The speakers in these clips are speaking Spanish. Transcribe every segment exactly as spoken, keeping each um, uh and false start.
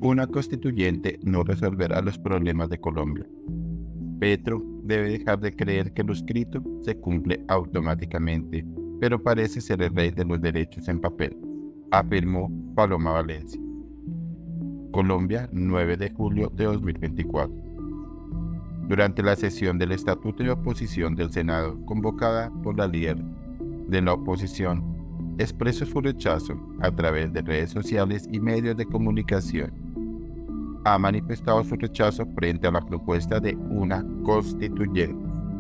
Una constituyente no resolverá los problemas de Colombia. Petro debe dejar de creer que lo escrito se cumple automáticamente, pero parece ser el rey de los derechos en papel, afirmó Paloma Valencia. Colombia, nueve de julio de dos mil veinticuatro. Durante la sesión del Estatuto de Oposición del Senado, convocada por la líder de la oposición, expresó su rechazo a través de redes sociales y medios de comunicación. Ha manifestado su rechazo frente a la propuesta de una constituyente.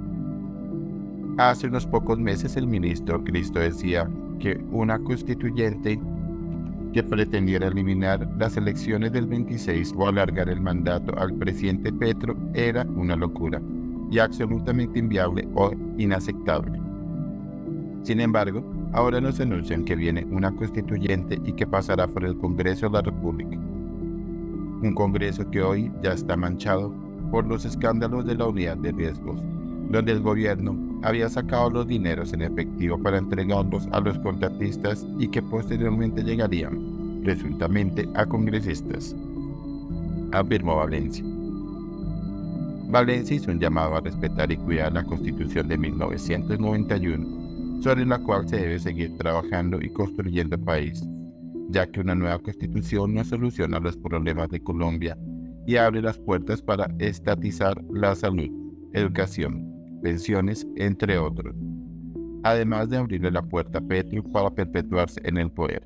Hace unos pocos meses el ministro Cristo decía que una constituyente que pretendiera eliminar las elecciones del veintiséis o alargar el mandato al presidente Petro era una locura y absolutamente inviable o inaceptable. Sin embargo, ahora nos anuncian que viene una constituyente y que pasará por el Congreso de la República. Un Congreso que hoy ya está manchado por los escándalos de la unidad de riesgos, donde el gobierno había sacado los dineros en efectivo para entregarlos a los contratistas y que posteriormente llegarían, presuntamente, a congresistas, afirmó Valencia. Valencia hizo un llamado a respetar y cuidar la Constitución de mil novecientos noventa y uno, sobre la cual se debe seguir trabajando y construyendo el país, ya que una nueva Constitución no soluciona los problemas de Colombia y abre las puertas para estatizar la salud, educación, pensiones, entre otros, además de abrirle la puerta a Petro para perpetuarse en el poder.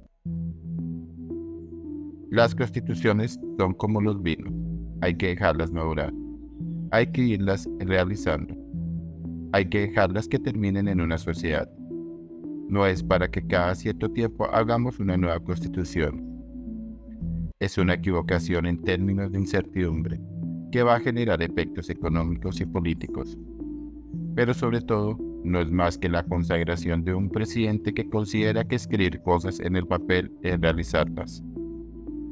Las constituciones son como los vinos, hay que dejarlas madurar, hay que irlas realizando, hay que dejarlas que terminen en una sociedad. No es para que cada cierto tiempo hagamos una nueva constitución. Es una equivocación en términos de incertidumbre que va a generar efectos económicos y políticos. Pero sobre todo, no es más que la consagración de un presidente que considera que escribir cosas en el papel es realizarlas.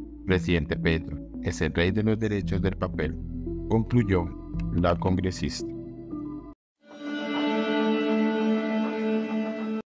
Presidente Petro es el rey de los derechos del papel, concluyó la congresista.